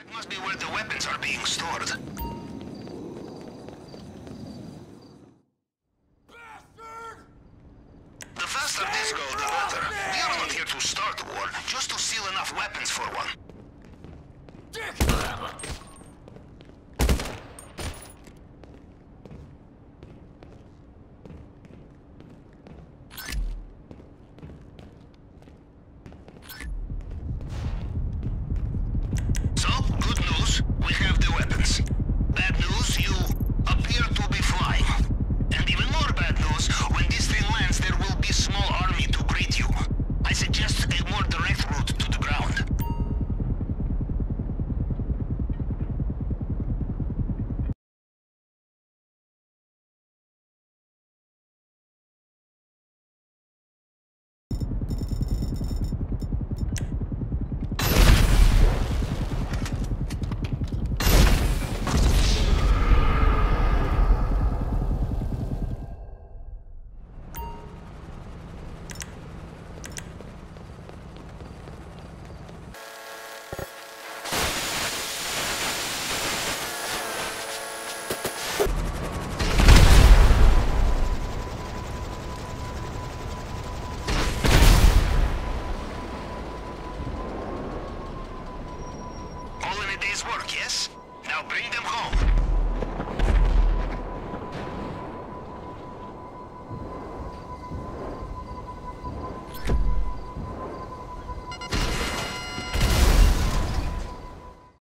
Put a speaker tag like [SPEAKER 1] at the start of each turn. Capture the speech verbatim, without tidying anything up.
[SPEAKER 1] That must be where the weapons are being stored.
[SPEAKER 2] Bastard!
[SPEAKER 1] The faster this goes, the better. We are not here to start a war, just to steal enough weapons for one.
[SPEAKER 2] Dick!